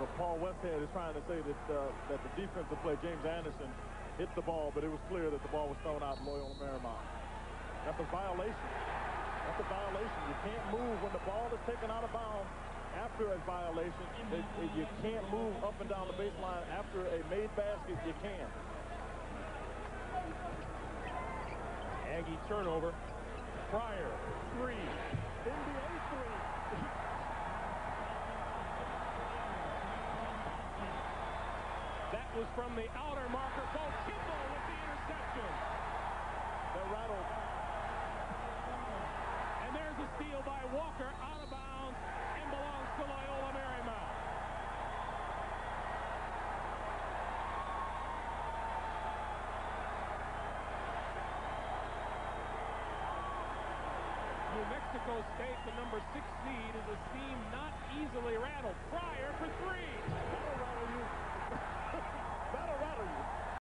Paul Westhead is trying to say that that the defensive play, James Anderson, hit the ball, but it was clear that the ball was thrown out in Loyola Marymount. That's a violation. That's a violation. You can't move when the ball is taken out of bounds after a violation. You can't move up and down the baseline after a made basket. You can. Aggie turnover. Pryor, three. NBA three. That was from the outer marker. Bo Kimball with the interception. That rattled. And there's a steal by Walker, out of bounds, and belongs to Loyola Marymount.